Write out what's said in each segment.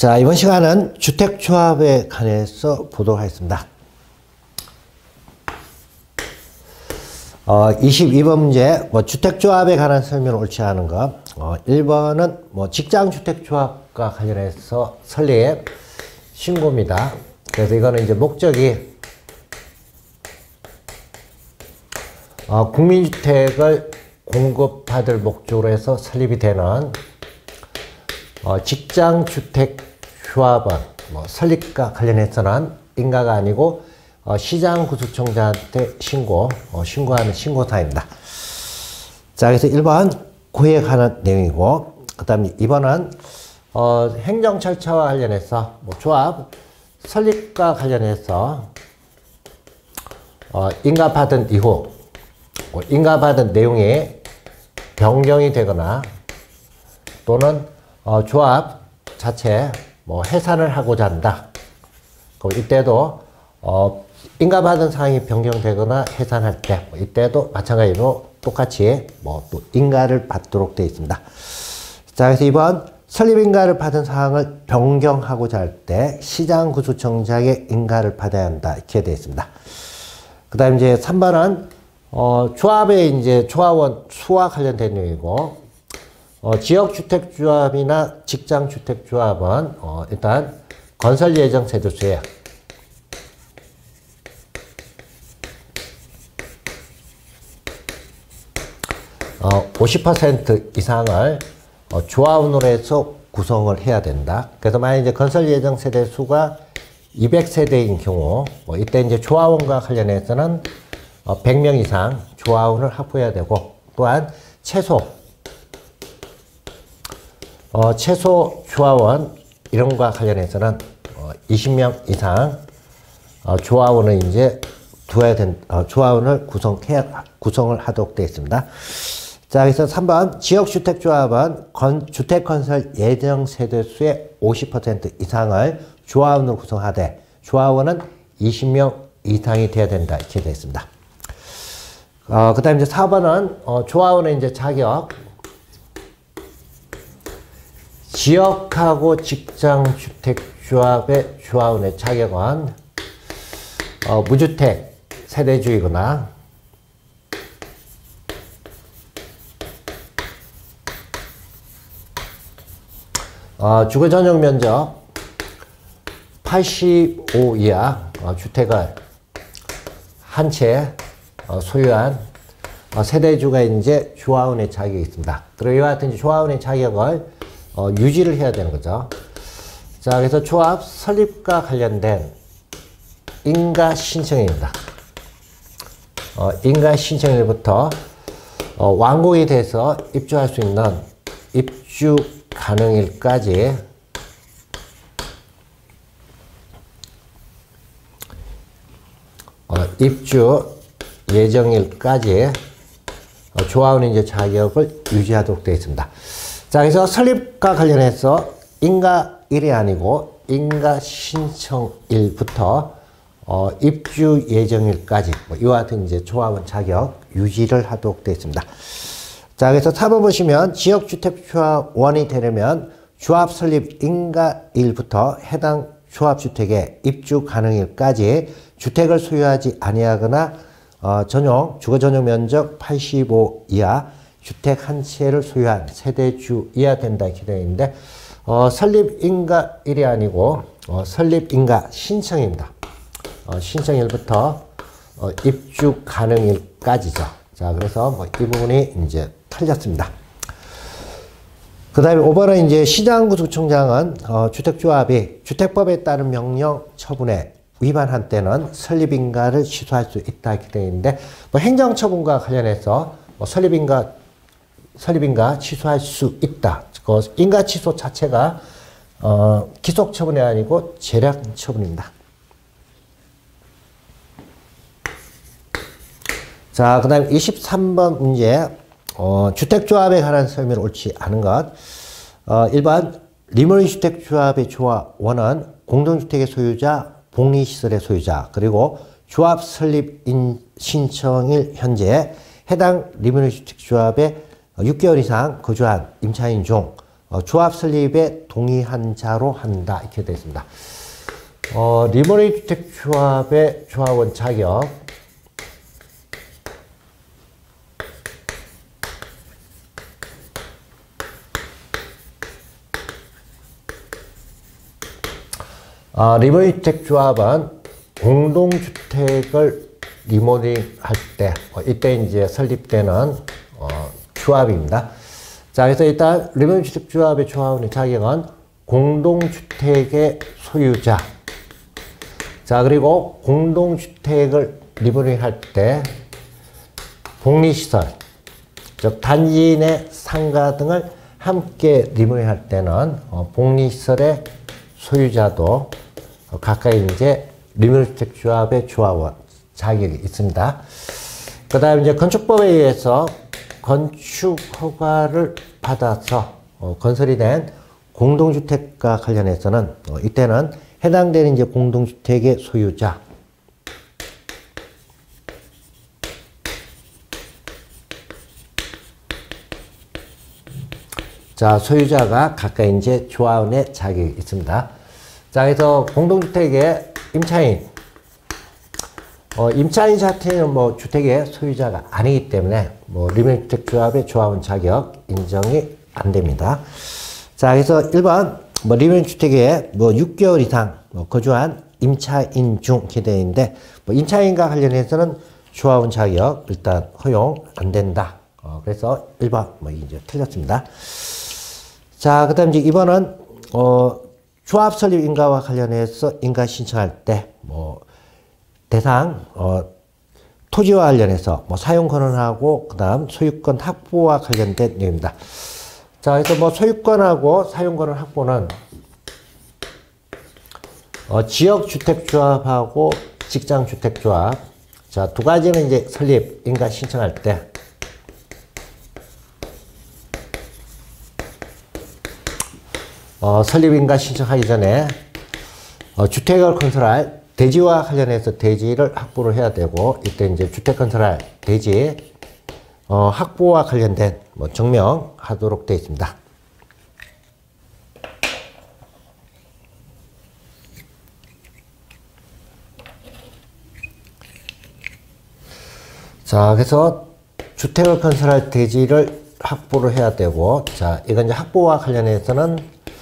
자, 이번 시간은 주택조합에 관해서 보도록 하겠습니다. 22번 문제, 주택조합에 관한 설명을 옳지 않은 것. 1번은 직장주택조합과 관련해서 설립 신고입니다. 그래서 이거는 이제 목적이 국민주택을 공급받을 목적으로 해서 설립이 되는 직장주택조합은 설립과 관련해서는 인가가 아니고 시장구축청장한테 신고하는 신고사입니다. 자, 그래서 1번 고에 관한 내용이고, 그 다음에 2번은 행정절차와 관련해서 조합 설립과 관련해서 인가받은 이후 인가받은 내용이 변경이 되거나 또는 조합 자체 해산을 하고자 한다. 그럼 이때도 인가받은 사항이 변경되거나 해산할 때 이때도 마찬가지로 똑같이 또 인가를 받도록 되어 있습니다. 자, 그래서 이번 설립인가를 받은 사항을 변경하고자 할 때 시장구축청장의 인가를 받아야 한다. 이렇게 되어 있습니다. 그 다음에 이제 3번은 조합의 이제 조합원 수와 관련된 내용이고, 지역주택조합이나 직장주택조합은 일단 건설예정세대수에 50% 이상을 조합원으로 해서 구성을 해야 된다. 그래서 만약 이제 건설예정세대수가 200세대인 경우 이때 이제 조합원과 관련해서는 100명 이상 조합원을 확보해야 되고, 또한 최소 조합원 이런과 관련해서는 20명 이상 조합원을 이제 조합원을 구성을 하도록 되어 있습니다. 자, 그래서 3번 지역주택조합은 주택건설 예정세대수의 50% 이상을 조합원으로 구성하되 조합원은 20명 이상이 되어야 된다. 이렇게 되어 있습니다. 그 다음에 이제 4번은 조합원의 이제 자격, 지역하고 직장주택조합의 조합원의 자격은 무주택 세대주이거나 주거 전용 면적 85 이하 주택을 한 채 소유한 세대주가 이제 조합원의 자격이 있습니다. 그리고 이와 같은 조합원의 자격을 유지를 해야 되는 거죠. 자, 그래서 조합 설립과 관련된 인가 신청일입니다. 인가 신청일부터 완공이 돼서 입주할 수 있는 입주 가능일까지 입주 예정일까지 조합원의 이제 자격을 유지하도록 되어 있습니다. 자, 그래서 설립과 관련해서 인가일이 아니고 인가 신청일부터 입주 예정일까지 이와 같은 이제 조합원 자격 유지를 하도록 되어 있습니다. 자, 그래서 4번 보시면 지역주택조합원이 되려면 조합 설립 인가일부터 해당 조합주택의 입주 가능일까지 주택을 소유하지 아니하거나 주거 전용 면적 85 이하 주택 한 채를 소유한 세대주이야 된다. 이렇게 되어 있는데 설립 인가일이 아니고 설립 인가 신청입니다. 신청일부터 입주 가능일까지죠. 자, 그래서 이 부분이 이제 틀렸습니다. 그 다음에 5번은 이제 시장구축청장은 주택조합이 주택법에 따른 명령 처분에 위반한 때는 설립인가를 취소할 수 있다. 이렇게 되어 있는데 행정처분과 관련해서 설립인가 취소할 수 있다. 그 인가 취소 자체가 기속처분이 아니고 재량처분입니다. 자, 그 다음에 23번 문제, 주택조합에 관한 설명을 옳지 않은 것. 1번 리모리주택조합의 조합원은 공동주택의 소유자, 복리시설의 소유자, 그리고 조합 설립 신청일 현재 해당 리모리주택조합에 6개월 이상 거주한 임차인 중 조합 설립에 동의한 자로 한다. 이렇게 되어 있습니다. 리모네이트 주택조합의 조합원 자격. 리모네이트 주택조합은 공동주택을 리모델링 할 때, 이때 이제 설립되는 조합입니다. 자, 그래서 일단 리모델링 주택조합의 조합원의 자격은 공동주택의 소유자. 자, 그리고 공동주택을 리모델링 할 때 복리시설, 즉 단지 내 상가 등을 함께 리모델링 할 때는 복리시설의 소유자도 가까이 이제 리모델링 주택조합의 조합원 자격이 있습니다. 그 다음에 이제 건축법에 의해서 건축 허가를 받아서 건설이 된 공동주택과 관련해서는 이때는 해당되는 이제 공동주택의 소유자, 자, 소유자가 가까이 이제 조합원의 자격이 있습니다. 자, 그래서 공동주택의 임차인, 임차인 자체는 뭐 주택의 소유자가 아니기 때문에 뭐 리모델링 주택조합의 조합원 자격 인정이 안 됩니다. 자, 그래서 1번 뭐 리모델링 주택에 뭐 6개월 이상 거주한 임차인 중 이렇게 되어 있는데 뭐 임차인과 관련해서는 조합원 자격 일단 허용 안 된다. 그래서 1번 뭐 이제 틀렸습니다. 자, 그다음 이제 2번은 조합 설립 인가와 관련해서 인가 신청할 때 뭐 대상 토지와 관련해서 뭐 사용 권한하고 그다음 소유권 확보와 관련된 내용입니다. 자, 그래서 뭐 소유권하고 사용 권한 확보는 지역 주택 조합하고 직장 주택 조합, 자, 두 가지는 이제 설립 인가 신청할 때 설립인가 신청하기 전에 주택을 건설할 대지와 관련해서 대지를 확보를 해야 되고 이때 이제 주택 건설할 대지 확보와 관련된 뭐 증명하도록 되어 있습니다. 자, 그래서 주택을 건설할 대지를 확보를 해야 되고, 자, 이건 이제 확보와 관련해서는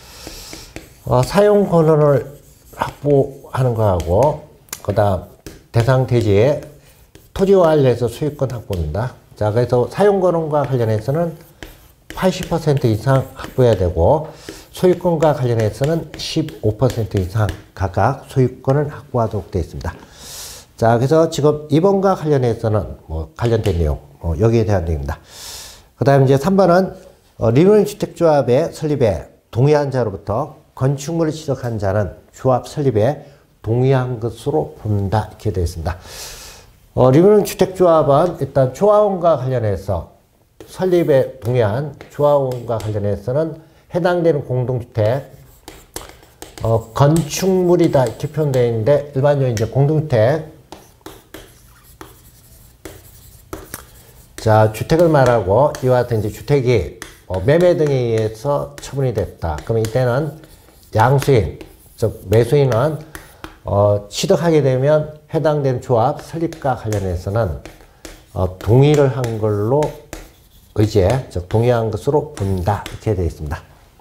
사용 권한을 확보하는 거하고, 그 다음 대상 대지의 토지와 관련해서 소유권 확보입니다. 자, 그래서 사용 권한과 관련해서는 80% 이상 확보해야 되고, 소유권과 관련해서는 15% 이상 각각 소유권을 확보하도록 되어 있습니다. 자, 그래서 지금 2번과 관련해서는 뭐 관련된 내용, 여기에 대한 내용입니다. 그 다음에 이제 3번은 리모델링 주택조합의 설립에 동의한 자로부터 건축물을 취득한 자는 조합 설립에 동의한 것으로 본다. 이렇게 되어 있습니다. 리모델링 주택조합은 일단 조합원과 관련해서 설립에 동의한 조합원과 관련해서는 해당되는 공동주택, 건축물이다. 이렇게 표현되어 있는데 일반적으로 이제 공동주택, 자, 주택을 말하고 이와 같은 이제 주택이 매매 등에 의해서 처분이 됐다. 그러면 이때는 양수인, 즉 매수인은 취득하게 되면 해당된 조합 설립과 관련해서는 동의를 한 걸로 의지해, 즉 동의한 것으로 본다. 이렇게 되어 있습니다.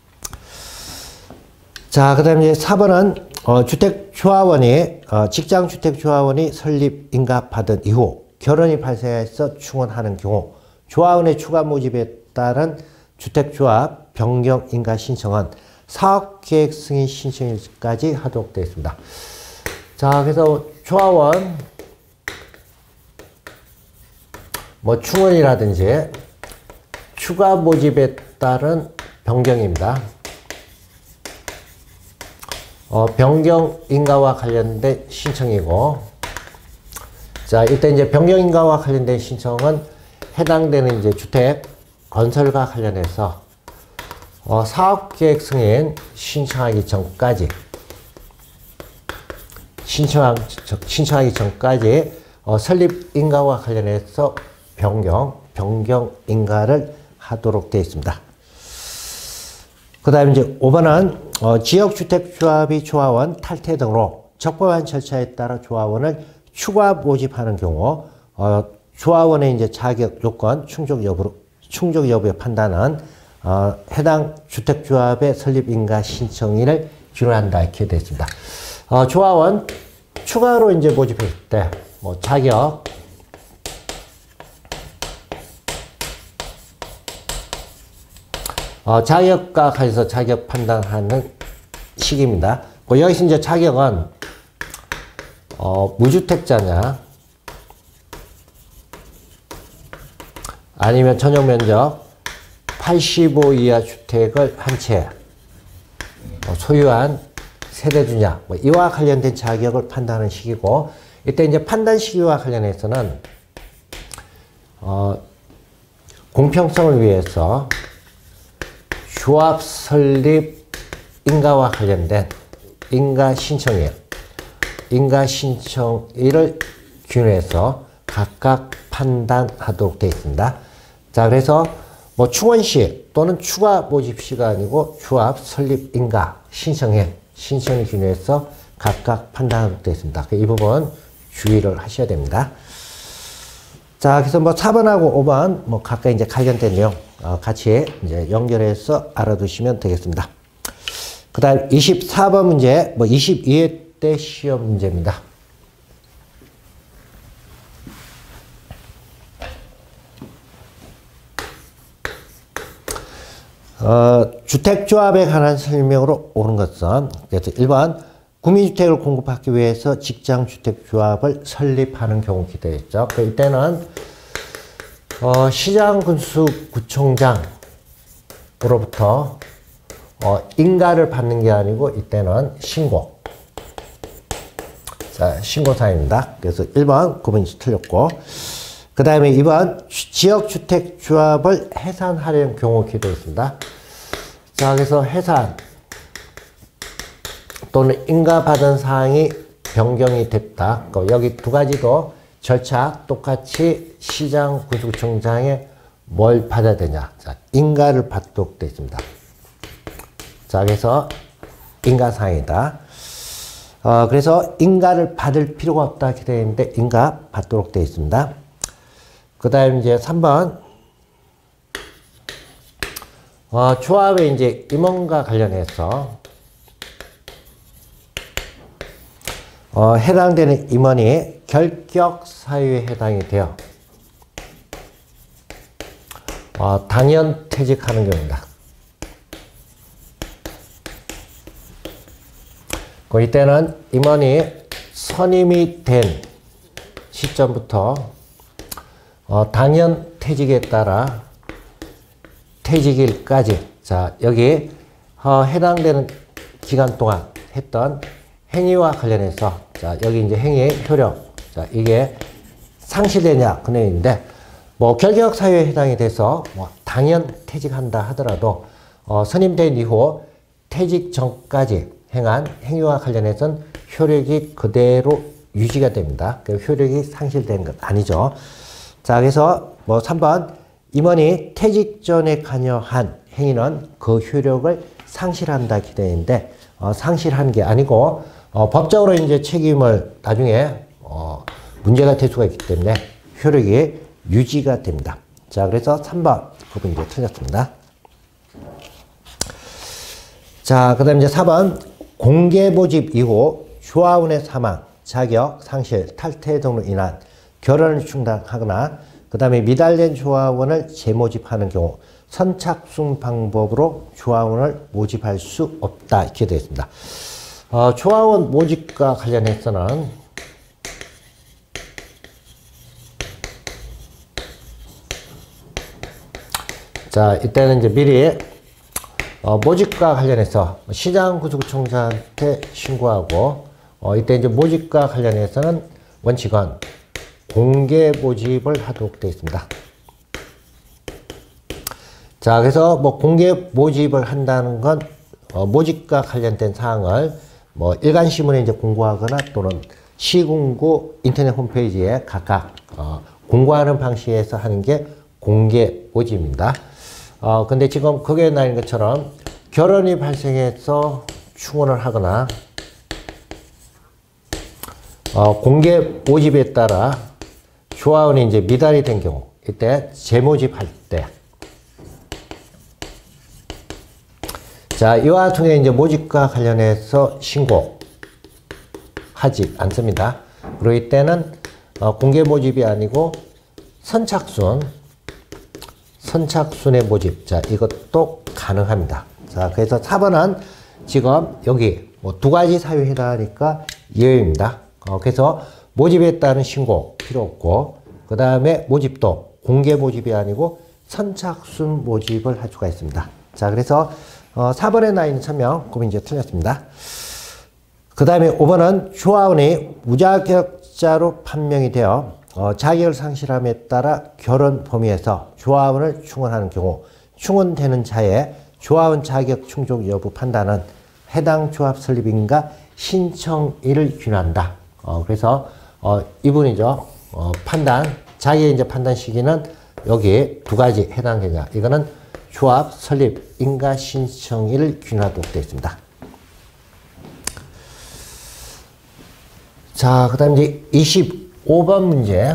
자, 그 다음에 4번은 주택조합원이 직장주택조합원이 설립 인가받은 이후 결혼이 발생해서 충원하는 경우 조합원의 추가 모집에 따른 주택조합 변경 인가 신청은 사업계획 승인 신청일까지 하도록 되어 있습니다. 자, 그래서 조합원 뭐 충원이라든지 추가 모집에 따른 변경입니다. 변경 인가와 관련된 신청이고, 자, 일단 이제 변경 인가와 관련된 신청은 해당되는 이제 주택 건설과 관련해서 사업계획 승인 신청하기 전까지 설립 인가와 관련해서 변경 인가를 하도록 되어 있습니다. 그 다음에 이제 5번은 지역주택조합이 조합원 탈퇴 등으로 적법한 절차에 따라 조합원을 추가 모집하는 경우 조합원의 이제 자격 요건 충족 여부의 판단은 해당 주택조합의 설립 인가 신청인을 기록한다 이렇게 되어 있습니다. 조합원 추가로 이제 모집했을 때 뭐 자격 자격과 관해서 자격 판단하는 시기입니다. 여기서 이제 자격은 무주택자냐 아니면 전용 면적 85 이하 주택을 한 채 소유한 세대주냐 이와 관련된 자격을 판단하는 시기고 이때 이제 판단 시기와 관련해서는 공평성을 위해서 조합 설립 인가와 관련된 인가 신청일을 기준해서 각각 판단하도록 되어 있습니다. 자, 그래서 뭐 충원시 또는 추가 모집시가 아니고 조합 설립 인가 신청일 기준해서 각각 판단하도록 되어 있습니다. 이 부분 주의를 하셔야 됩니다. 자, 그래서 뭐 4번하고 5번 뭐 각각 이제 관련된 내용 같이 이제 연결해서 알아두시면 되겠습니다. 그 다음 24번 문제, 뭐 22회 때 시험 문제입니다. 주택조합에 관한 설명으로 오는 것은, 그래서 1번, 구미주택을 공급하기 위해서 직장주택조합을 설립하는 경우 기대해 있죠. 이때는 시장군수구청장으로부터 인가를 받는 게 아니고 이때는 신고. 자, 신고사입니다. 그래서 1번 구분이 틀렸고, 그 다음에 2번 지역주택조합을 해산하려는 경우 기대해 있습니다. 자, 그래서 해산 또는 인가받은 사항이 변경이 됐다. 여기 두 가지도 절차 똑같이 시장군수구청장에 뭘 받아야 되냐. 자, 인가를 받도록 되어 있습니다. 자, 그래서 인가사항이다. 그래서 인가를 받을 필요가 없다. 이렇게 되어 있는데 인가 받도록 되어 있습니다. 그 다음에 이제 3번. 조합의 이제 임원과 관련해서 해당되는 임원이 결격 사유에 해당이 되어 당연 퇴직하는 경우입니다. 이때는 임원이 선임이 된 시점부터 당연 퇴직에 따라 퇴직일까지, 자, 여기 해당되는 기간 동안 했던 행위와 관련해서, 자, 여기 이제 행위의 효력, 자, 이게 상실되냐, 그 내용인데, 뭐, 결격 사유에 해당이 돼서, 뭐, 당연 퇴직한다 하더라도, 선임된 이후 퇴직 전까지 행한 행위와 관련해서는 효력이 그대로 유지가 됩니다. 그 효력이 상실된 것 아니죠. 자, 그래서 뭐, 3번, 임원이 퇴직 전에 관여한 행위는 그 효력을 상실한다 기대인데, 상실한 게 아니고, 법적으로 이제 책임을 나중에, 문제가 될 수가 있기 때문에 효력이 유지가 됩니다. 자, 그래서 3번 부분 이제 틀렸습니다. 자, 그 다음에 이제 4번. 공개 모집 이후 조합원의 사망, 자격, 상실, 탈퇴 등으로 인한 결혼을 중단하거나 그 다음에 미달된 조합원을 재모집하는 경우 선착순 방법으로 조합원을 모집할 수 없다 이렇게 되어 있습니다. 조합원 모집과 관련해서는 자, 이때는 이제 미리 모집과 관련해서 시장군수구청장한테 신고하고 이때 이제 모집과 관련해서는 원칙은 공개 모집을 하도록 되어 있습니다. 자, 그래서 뭐 공개 모집을 한다는 건 모집과 관련된 사항을 뭐 일간신문에 이제 공고하거나 또는 시군구 인터넷 홈페이지에 각각 공고하는 방식에서 하는 게 공개 모집입니다. 근데 지금 거기에 나온 것처럼 결혼이 발생해서 충원을 하거나 공개 모집에 따라 조합원이 이제 미달이 된 경우, 이때 재모집할 때, 자, 이와 같은 이제 모집과 관련해서 신고하지 않습니다. 그리고 이때는 공개 모집이 아니고 선착순의 모집. 자, 이것도 가능합니다. 자, 그래서 4번은 지금 여기 뭐 두 가지 사유에 해당하니까 예외입니다. 그래서 모집에 따른 신고 필요 없고, 그 다음에 모집도 공개 모집이 아니고 선착순 모집을 할 수가 있습니다. 자, 그래서 4번에 나 있는 설명, 그럼 이제 틀렸습니다. 그 다음에 5번은 조합원이 무자격자로 판명이 되어 자격을 상실함에 따라 결혼 범위에서 조합원을 충원하는 경우, 충원되는 자의 조합원 자격 충족 여부 판단은 해당 조합 설립인가 신청일을 기한한다. 그래서 이분이죠. 판단, 자기의 이제 판단 시기는 여기 두 가지 해당되냐. 이거는 조합 설립 인가 신청일을 기한하도록 되어 있습니다. 자, 그 다음 이제 25번 문제.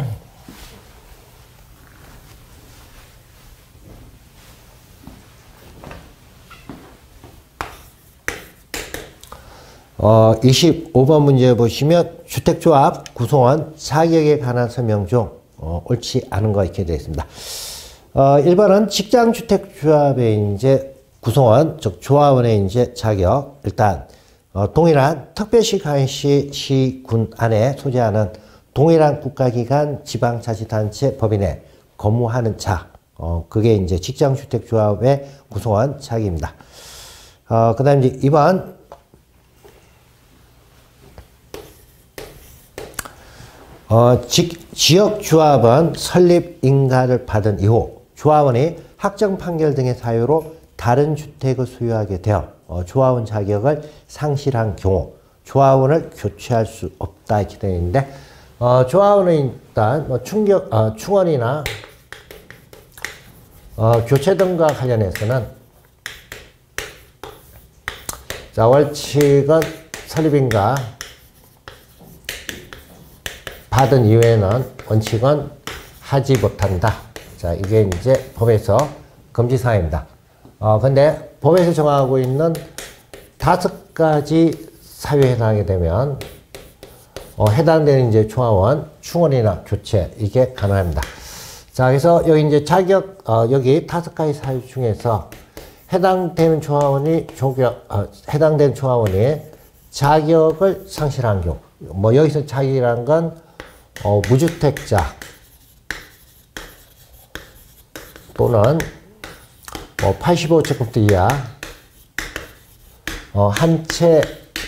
25번 문제 보시면 주택조합 구성원 자격에 관한 설명 중 옳지 않은 거 이렇게 되어 있습니다. 1번은 직장주택조합의 이제 구성원, 즉 조합원의 이제 자격, 일단 동일한 특별시가시 시군 안에 소재하는 동일한 국가기관, 지방자치단체, 법인에 거무하는 자, 그게 이제 직장주택조합의 구성원 자격입니다. 그 다음 이제 2번 지역조합원 설립 인가를 받은 이후 조합원이 확정 판결 등의 사유로 다른 주택을 소유하게 되어 조합원 자격을 상실한 경우 조합원을 교체할 수 없다 이렇게 되어 있는데, 조합원은 일단 뭐 충원이나 교체 등과 관련해서는 자, 월칙은 설립인가 받은 이후에는 원칙은 하지 못한다. 자, 이게 이제 법에서 금지사항입니다. 근데 법에서 정하고 있는 5가지 사유에 해당하게 되면 해당되는 이제 조합원 충원이나 교체 이게 가능합니다. 자, 그래서 여기 이제 자격 여기 5가지 사유 중에서 해당되는 조합원이 자격을 상실한 경우, 뭐 여기서 자격이라는 건 무주택자 또는 85제곱미터 이하 한 채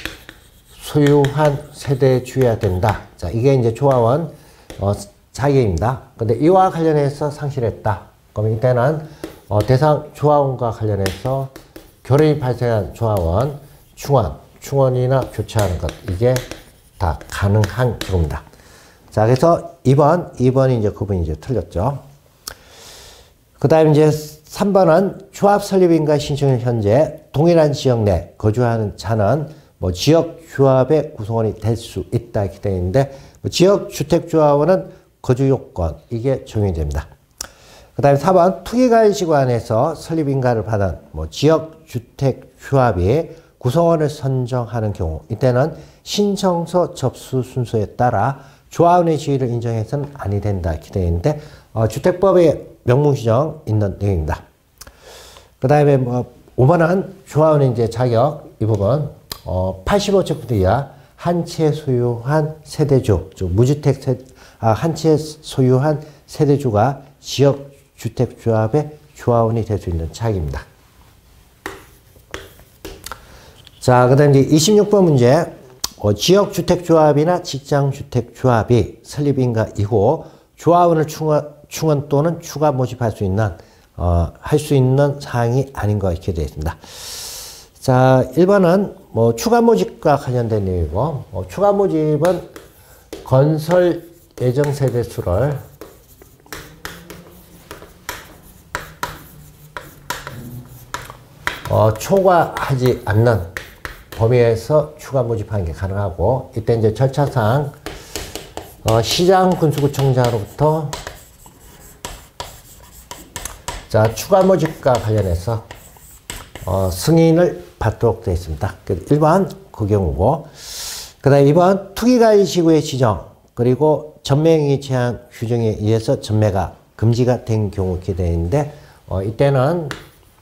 소유한 세대주여야 된다. 자, 이게 이제 조합원 자격입니다. 근데 이와 관련해서 상실했다. 그럼 이때는 대상 조합원과 관련해서 결혼이 발생한 조합원 충원이나 교체하는 것, 이게 다 가능한 경우입니다. 자, 그래서 2번이 이제 그분이 이제 틀렸죠. 그 다음에 이제 3번은 조합 설립인가 신청일 현재 동일한 지역 내 거주하는 자는 뭐 지역 조합의 구성원이 될 수 있다 이렇게 되어 있는데, 지역 주택조합원은 거주 요건 이게 적용이 됩니다. 그 다음에 4번 투기관시관에서 설립인가를 받은 뭐 지역 주택조합이 구성원을 선정하는 경우, 이때는 신청서 접수 순서에 따라 조합원의 지위를 인정해서는 아니 된다 이렇게 되어 있는데, 주택법에 명문시정 있는 내용입니다. 그 다음에 뭐 5번은 조합원의 이제 자격 이 부분 85제곱미터 이하 한 채 소유한 세대주, 즉 무주택 한 채 소유한 세대주가 지역 주택조합의 조합원이 될 수 있는 자격입니다. 자, 그 다음 이제 26번 문제. 지역주택조합이나 직장주택조합이 설립인가 이후 조합원을 충원 또는 추가 모집할 수 있는 할 수 있는 사항이 아닌 거 이렇게 되어 있습니다. 자, 1번은 뭐 추가 모집과 관련된 내용이고, 추가 모집은 건설 예정 세대 수를 초과하지 않는 범위에서 추가 모집하는 게 가능하고, 이때 이제 절차상 시장 군수구청장으로부터 자 추가 모집과 관련해서 승인을 받도록 되어 있습니다. 1번 그 경우고, 그 다음에 2번 투기가일시구의 지정 그리고 전매행위 제한 규정에 의해서 전매가 금지가 된 경우 이렇게 되어 있는데, 이때는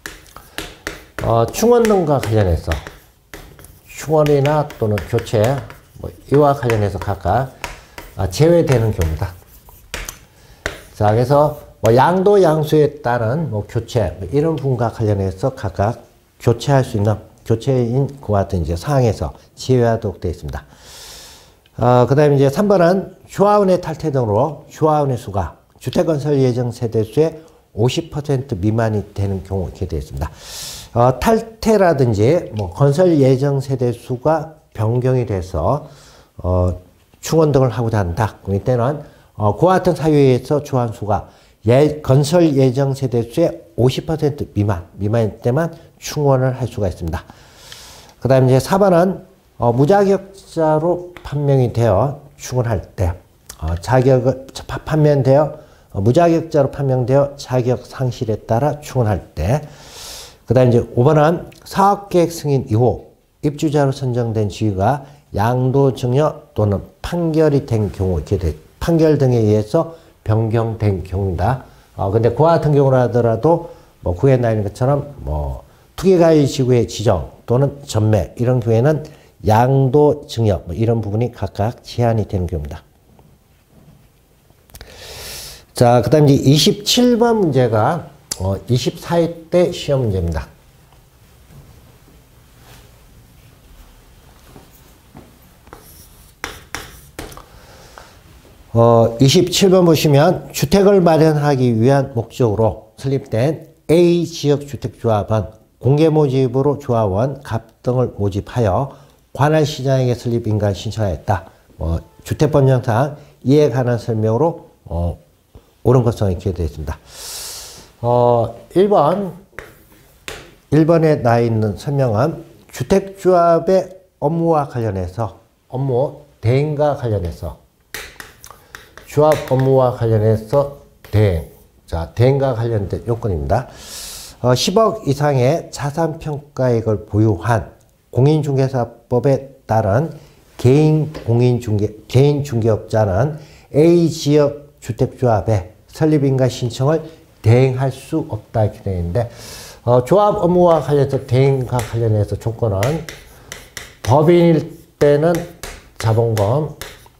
충원 등과 관련해서 충원이나 또는 교체 이와 관련해서 각각 제외되는 경우다. 자, 그래서 양도 양수에 따른 교체 이런 부분과 관련해서 각각 교체할 수 있는 교체인 그와 같은 이제 사항에서 제외하도록 되어 있습니다. 그 다음에 이제 3번은 조합원의 탈퇴 등으로 조합원의 수가 주택건설 예정 세대수의 50% 미만이 되는 경우 이렇게 되어 있습니다. 탈퇴라든지 건설 예정 세대수가 변경이 돼서 충원 등을 하고자 한다. 이때는 그와 같은 사유에 의해서 조합원 수가 건설 예정 세대수의 50% 미만일 때만 충원을 할 수가 있습니다. 그 다음에 이제 4번은 무자격자로 판명이 되어 충원할 때, 무자격자로 판명되어 자격 상실에 따라 충원할 때, 그 다음에 이제 5번은 사업계획 승인 이후 입주자로 선정된 지위가 양도 증여 또는 판결이 된 경우, 판결 등에 의해서 변경된 경우입니다. 근데 그와 같은 경우라 하더라도 구에 나있는 것처럼 투기가일시구의 지정 또는 전매 이런 경우에는 양도 증여 이런 부분이 각각 제한이 되는 경우입니다. 자, 그 다음 이제 27번 문제가 24회 때 시험 문제입니다. 어, 27번 보시면 주택을 마련하기 위한 목적으로 설립된 A지역주택조합은 공개 모집으로 조합원, 갑 등을 모집하여 관할 시장에게 설립 인가를 신청하였다. 주택법령상 이에 관한 설명으로 옳은 것은 이렇게 되어 있습니다. 1번에 나 있는 설명은 주택조합의 업무와 관련해서 업무 대행과 관련해서 조합 업무와 관련해서 대행, 자 대행과 관련된 요건입니다. 10억 이상의 자산평가액을 보유한 공인중개사법에 따른 개인 중개업자는 A지역 주택조합의 설립인가 신청을 대행할 수 없다 이렇게 되어 있는데, 조합 업무와 관련해서 대행과 관련해서 조건은 법인일 때는 자본금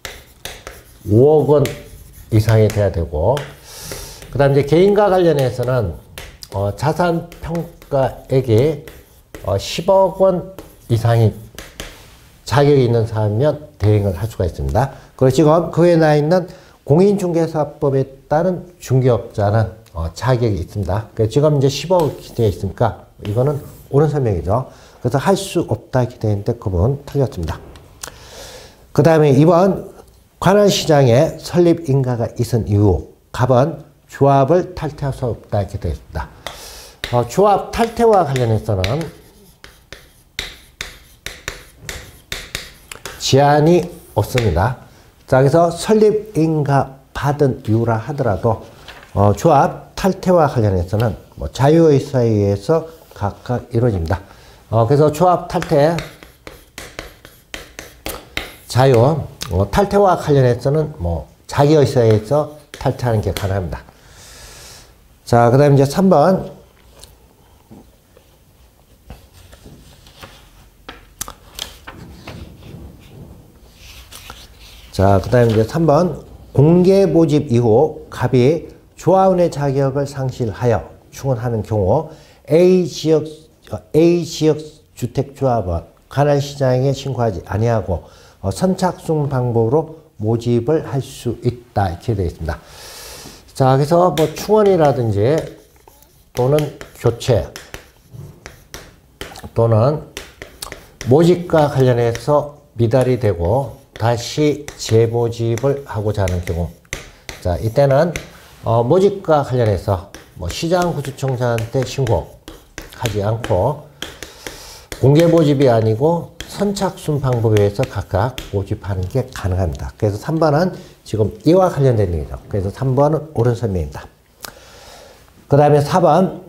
5억 원 이상이 돼야 되고, 그 다음 이제 개인과 관련해서는 자산 평가액이 10억 원 이상이 자격이 있는 사람이면 대행을 할 수가 있습니다. 그리고 지금 그 외에 나 있는 공인중개사법에 따른 중개업자는 자격이 있습니다. 그래서 지금 이제 10억이 되어 있으니까 이거는 옳은 설명이죠. 그래서 할 수 없다 이렇게 되어 있는데 그 부분 틀렸습니다. 그 다음에 2번 관할 시장에 설립 인가가 있은 이후 갑은 조합을 탈퇴할 수 없다 이렇게 되어 있습니다. 조합 탈퇴와 관련해서는 제한이 없습니다. 자, 그래서 설립 인가 받은 이유라 하더라도 조합 탈퇴와 관련해서는 자유의사에 의해서 각각 이루어집니다. 그래서 조합 탈퇴 자유 탈퇴와 관련해서는 자기의사에 의해서 탈퇴하는 게 가능합니다. 자, 그 다음에 이제 3번. 자, 그 다음에 이제 3번. 공개 모집 이후 갑이 조합원의 자격을 상실하여 충원하는 경우 A지역 주택조합은 관할 시장에 신고하지 아니하고 선착순 방법으로 모집을 할 수 있다 이렇게 되어 있습니다. 자, 그래서 충원이라든지 또는 교체 또는 모집과 관련해서 미달이 되고 다시 재모집을 하고자 하는 경우, 자 이때는 모집과 관련해서 시장구청장한테 신고하지 않고 공개 모집이 아니고 선착순 방법에 의해서 각각 모집하는 게 가능합니다. 그래서 3번은 지금 이와 관련된 얘기죠. 그래서 3번은 옳은 설명입니다. 그 다음에 4번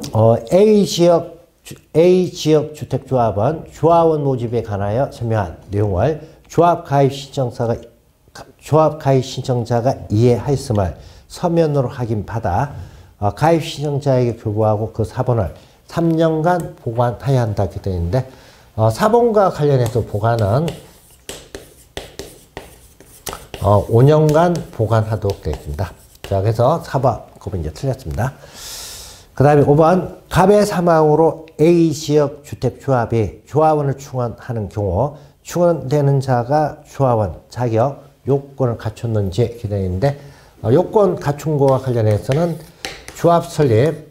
A 지역 주택조합은 조합원 모집에 관하여 설명한 내용을 조합 가입 신청자가 이해하였음을 서면으로 확인받아 가입 신청자에게 교부하고 그 사본을 3년간 보관해야 한다 이렇게 되어 있는데 사본과 관련해서 보관은 5년간 보관하도록 되어 있습니다. 자, 그래서 4번 그건 이제 틀렸습니다. 그 다음에 5번 갑의 사망으로 A 지역 주택조합이 조합원을 충원하는 경우 충원되는 자가 조합원 자격 요건을 갖췄는지 이렇게 되어 있는데 요건 갖춘 거와 관련해서는 조합 설립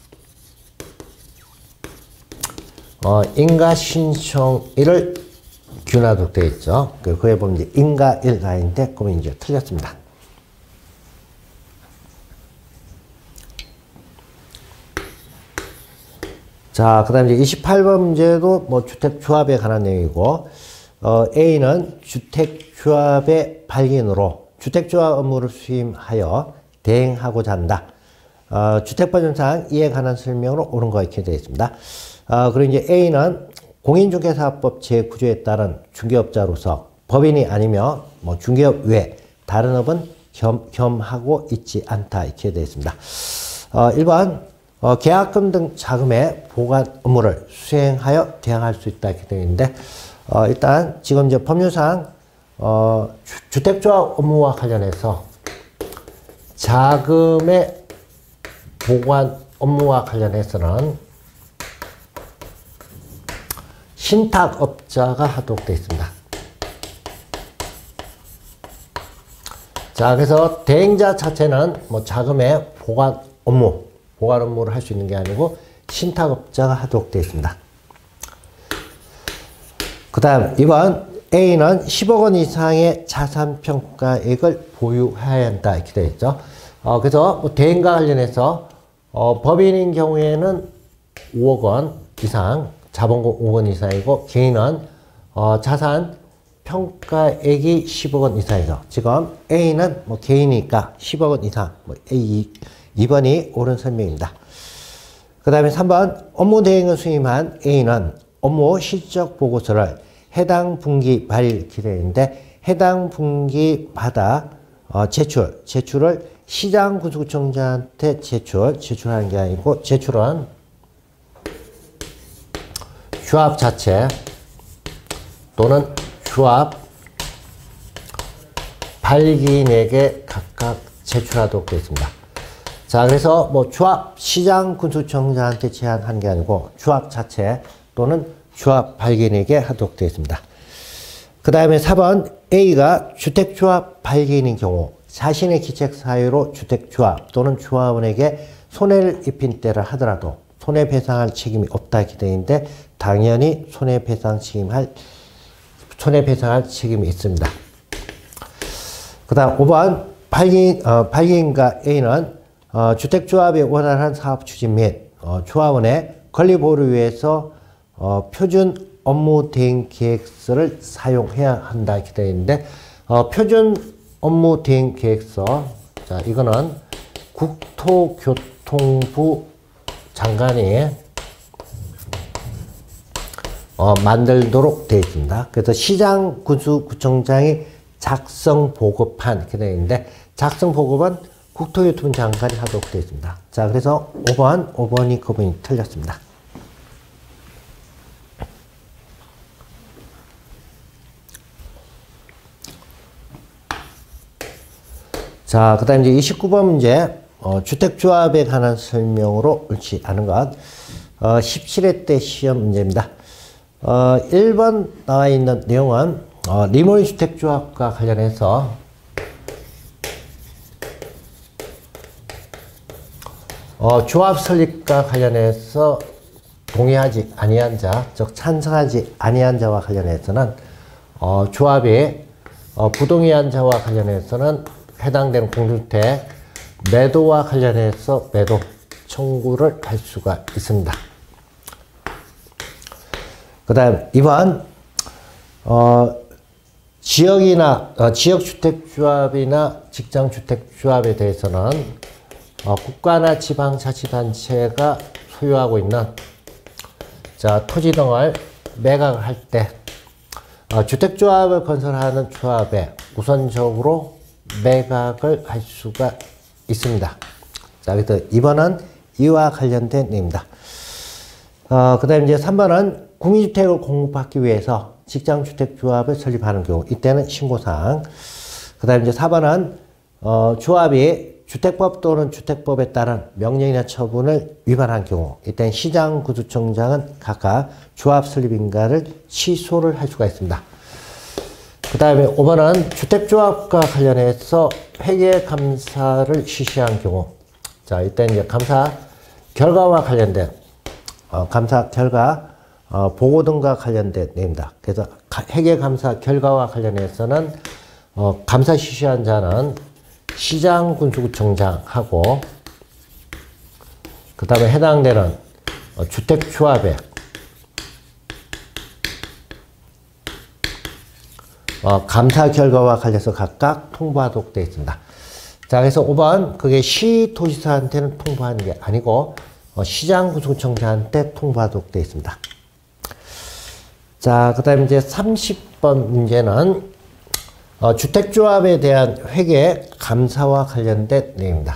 인가 신청일을 균하도록 되어 있죠. 그에 보면 이제 인가일 나인데 그러면 이제 틀렸습니다. 자, 그 다음에 이제 28번 문제도 뭐 주택조합에 관한 내용이고, A는 주택조합의 발견으로 주택조합 업무를 수임하여 대행하고자 한다. 주택법률상 이에 관한 설명으로 옳은 거 이렇게 되어 있습니다. 그리고 이제 A는 공인중개사업법 제9조에 따른 중개업자로서 법인이 아니며 뭐 중개업 외 다른 업은 겸하고 있지 않다 이렇게 되어 있습니다. 1번 계약금 등 자금의 보관 업무를 수행하여 대항할 수 있다 이렇게 되어 있는데 일단 지금 이제 법률상 주택조합 업무와 관련해서 자금의 보관 업무와 관련해서는 신탁업자가 하도록 되어 있습니다. 자, 그래서 대행자 자체는 뭐 자금의 보관 업무를 할 수 있는 게 아니고 신탁업자가 하도록 되어 있습니다. 그 다음 2번 A는 10억 원 이상의 자산평가액을 보유해야 한다 이렇게 되어 있죠. 그래서 뭐 대행과 관련해서 법인인 경우에는 5억 원 이상, 자본금 5억 원 이상이고 개인은 자산 평가액이 10억 원 이상이죠. 지금 A는 뭐 개인이니까 10억 원 이상, 뭐 A 2번이 옳은 설명입니다. 그 다음에 3번 업무 대행을 수임한 A는 업무 실적 보고서를 해당 분기 발일 기대인데 해당 분기 받아 제출을 시장 군수구청장한테 제출하는 게 아니고 제출은 조합 자체 또는 조합 발기인에게 각각 제출하도록 되어 있습니다. 자, 그래서 뭐 조합 시장 군수청장한테 제안한 게 아니고 조합 자체 또는 조합 발기인에게 하도록 되어 있습니다. 그 다음에 4번 A가 주택조합 발기인인 경우 자신의 기책 사유로 주택조합 또는 조합원에게 손해를 입힌 때를 하더라도 손해배상할 책임이 없다 이렇게 되어 있는데 당연히 손해배상할 책임이 있습니다. 그 다음 5번 발기인과 A는 주택조합의 원활한 사업 추진 및 조합원의 권리보호를 위해서 표준 업무 대행 계획서를 사용해야 한다 이렇게 되어 있는데 표준 업무 대행 계획서, 자 이거는 국토교통부 장관이 만들도록 되어 있습니다. 그래서 시장 군수구청장이 작성 보급한 이렇게 되어 있는데 작성 보급은 국토교통부 장관이 하도록 되어 있습니다. 자, 그래서 5번이 그 부분이 틀렸습니다. 자, 그 다음 이제 29번 문제, 주택조합에 관한 설명으로 옳지 않은 것. 17회 때 시험 문제입니다. 1번 나와 있는 내용은, 리모일 주택조합과 관련해서, 조합 설립과 관련해서 동의하지 아니한 자, 즉 찬성하지 아니한 자와 관련해서는, 조합이 부동의한 자와 관련해서는 해당되는 공동주택 매도와 관련해서 매도 청구를 할 수가 있습니다. 그 다음 2번, 지역주택조합이나 직장주택조합에 대해서는 국가나 지방자치단체가 소유하고 있는 토지 등을 매각할 때 주택조합을 건설하는 조합에 우선적으로 매각을 할 수가 있습니다. 자, 그래서 2번은 이와 관련된 내용입니다. 그 다음에 이제 3번은 국민주택을 공급받기 위해서 직장주택조합을 설립하는 경우, 이때는 신고사항. 그 다음에 이제 4번은, 조합이 주택법 또는 주택법에 따른 명령이나 처분을 위반한 경우, 이때는 시장구청장은 각각 조합 설립인가를 취소를 할 수가 있습니다. 그 다음에 5번은 주택조합과 관련해서 회계감사를 실시한 경우, 자, 이때는 이제 감사 결과와 관련된, 감사 결과, 보고 등과 관련된 내용입니다. 그래서 회계감사 결과와 관련해서는 감사 실시한 자는 시장군수구청장하고 그 다음에 해당되는 주택조합에 감사 결과와 관련해서 각각 통보하도록 되어 있습니다. 자, 그래서 5번 그게 시도지사한테는 통보하는 게 아니고 시장군수구청장한테 통보하도록 되어 있습니다. 자, 그 다음에 이제 30번 문제는 주택조합에 대한 회계 감사와 관련된 내용입니다.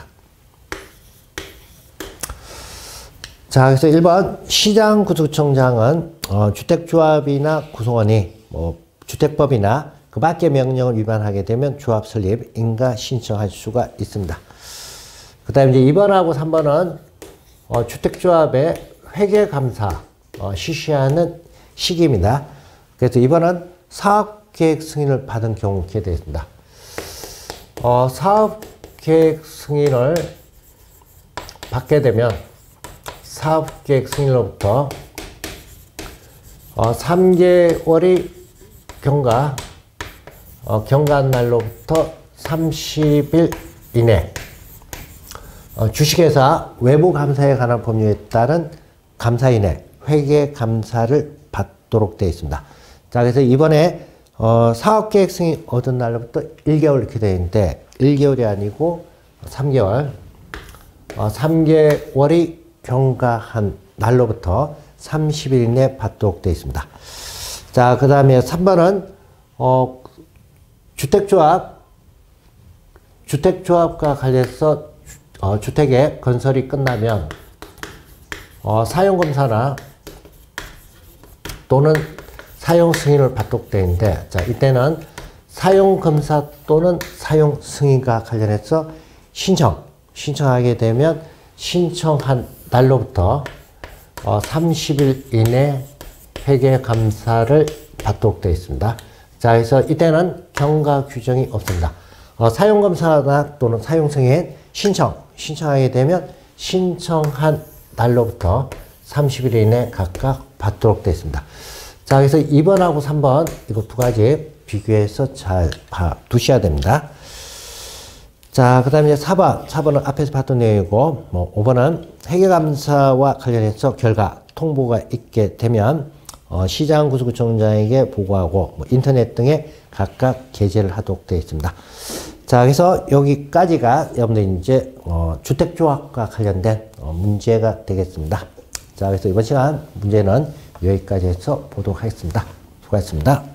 자, 그래서 1번 시장구청장은 주택조합이나 구성원이 주택법이나 그 밖의 명령을 위반하게 되면 조합 설립 인가 신청할 수가 있습니다. 그 다음에 이제 2번하고 3번은 주택조합의 회계감사 실시하는 시기입니다. 그래서 2번은 사업계획 승인을 받은 경우 이렇게 되어 있습니다. 사업계획 승인을 받게 되면 사업계획 승인으로부터 3개월이 경과한 날로부터 30일 이내 주식회사 외부 감사에 관한 법률에 따른 감사인의 회계 감사를 받도록 되어 있습니다. 자, 그래서 이번에 사업계획 승인 얻은 날로부터 1개월 이렇게 되어 있는데 1개월이 아니고 3개월 3개월이 경과한 날로부터 30일 이내 받도록 되어 있습니다. 자, 그 다음에 3번은 주택조합과 관련해서 주택의 건설이 끝나면 사용검사나 또는 사용 승인을 받도록 되어 있는데, 자, 이때는 사용검사 또는 사용 승인과 관련해서 신청하게 되면 신청한 날로부터 30일 이내 회계감사를 받도록 되어 있습니다. 자, 그래서 이때는 경과 규정이 없습니다. 사용검사나 또는 사용 승인 신청하게 되면 신청한 날로부터 30일 이내 각각 받도록 되어 있습니다. 자, 그래서 2번하고 3번 이거 두 가지 비교해서 잘 두셔야 됩니다. 자, 그 다음에 4번은 앞에서 봤던 내용이고, 5번은 회계감사와 관련해서 결과 통보가 있게 되면 시장구수구청장에게 보고하고 인터넷 등에 각각 게재를 하도록 되어 있습니다. 자, 그래서 여기까지가 여러분들 이제 주택조합과 관련된 문제가 되겠습니다. 자, 그래서 이번 시간 문제는 여기까지 해서 보도록 하겠습니다. 수고하셨습니다.